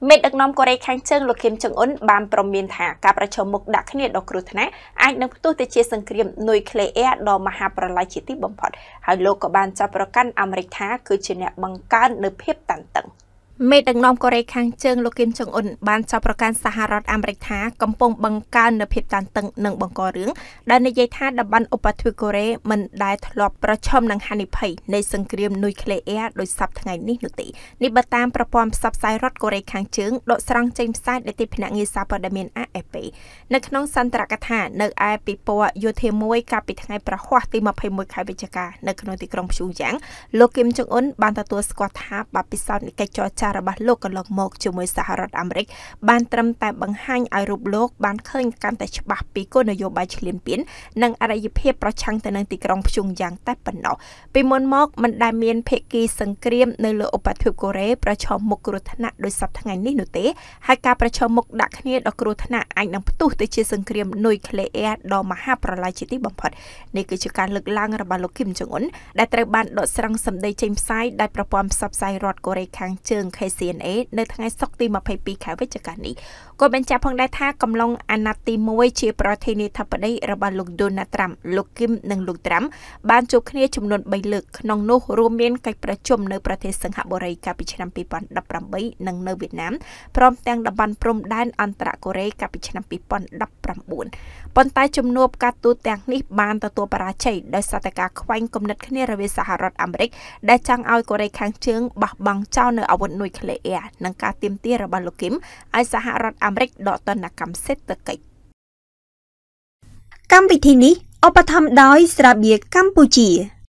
មេដឹកនាំកូរ៉េខាងជើងលោកគីមចុងអ៊ុនបានប្រមានថាការប្រជុំមុខដាក់គ្នាដ៏គ្រោះថ្នាក់អាចនឹងផ្ទុះទៅជាសង្គ្រាមនុយក្លេអ៊ែរដ៏មហាប្រឡ័យជាទីបំផុតហើយលោកក៏បានចាប់ប្រកាន់អាមេរិកថាគឺជាអ្នកបង្កើននូវភាពតានតឹងមេដឹកនាំកូរ៉េខាងជើងលោកគីមចុងអ៊ុនបានចាប់ប្រកាន់សហរដ្ឋអាមេរិកថាកំពុងបង្កើននូវភាពតានតឹងនិងបង្ករឿងដែលនិយាយថាតំបន់ឧបទ្វីបកូរ៉េមិនដែលធ្លាប់ប្រឈមនឹងហានិភ័យនៃសង្គ្រាមនុយក្លេអ៊ែរដោយសពថ្ងៃនេះនោះទេនេះបើតាមប្រព័ន្ធផ្សព្វផ្សាយរដ្ឋកូរ៉េខាងជើងដកស្រង់ចេញផ្សាយដោយទីភ្នាក់ងារសារព័ត៌មាន AFP នៅក្នុងសន្ទរកថានៅឯពិព័រណ៍យោធាមួយកាលពីថ្ងៃប្រហ័សទី21ខែវិច្ឆិកានៅក្នុងទីក្រុងព្យុងយ៉ាងលោកគីមចុងអ៊ុនបានទទួលស្គាល់ថាបទពិសោធន៍នៃកិច្ចចរចារបស់លោកកន្លងមកជាមួយសហរដ្ឋអាមេរិកបានត្រឹមតែបង្ហាញឲ្យរូបលោកបានឃើញកាន់តែច្បាស់ពីគោលនយោបាយឈ្លានពាននិងអរិយភាពប្រឆាំងទៅនឹងទីក្រុងព្យុងយ៉ាងតែប៉ុណ្ណោះពីមុនមកមិនដែលមានភាគីសង្គ្រាមនៅលើឧបទ្វីបកូរ៉េប្រឈមមុខគ្រោះថ្នាក់ដោយសពថ្ងៃនេះនោះទេហើយការប្រឈមមុខដាក់គ្នាដ៏គ្រោះថ្នាក់អាចនឹងផ្ទុះទៅជាសង្គ្រាមនុយក្លេអ៊ែរដ៏មហាប្រឡ័យជាទីបំផុតនេះគឺជាការលើកឡើងរបស់លោកគីមចុងអ៊ុនដែលត្រូវបានដកស្រង់សម្ដីចេញផ្សាយដោយប្រព័ន្ធផ្សព្វផ្សាយរដ្ឋកូរ៉េខាងជើង KCNA នៅថ្ងៃសុក្រទី22ខែវិច្ឆិកានេះក៏បញ្ជាក់ផងដែរថាកំឡុងអាណត្តិទី1ជាប្រធានាធិបតីរបស់លោក Donald Trump លោកគីមនិងលោក Trump បានជួបគ្នាចំនួន3លើកក្នុងនោះរួមមានកិច្ចប្រជុំនៅប្រទេសសិង្ហបុរីកាលពីឆ្នាំ2018និងនៅវៀតណាមព្រមទាំងតំបន់ព្រំដែនអន្តរកូរ៉េកាលពីឆ្នាំ2019ប៉ុន្តែជំនួបការទូតទាំងនេះបានទទួលបរាជ័យដោយសារតែការខ្វែងគំនិតគ្នារវាងសហរដ្ឋអាមេរិកដែលចង់ឲ្យកូរ៉េខាងជើងបោះបង់ចោលនៅអាវុធនុយក្លេអ៊ែរនិងការទាមទាររបស់លោកគីមឲ្យសហរដ្ឋអាមេរិកដកទណ្ឌកម្មសេដ្ឋកិច្ចកម្មវិធីនេះឧបត្ថម្ភដោយស្រាបៀរកម្ពុជា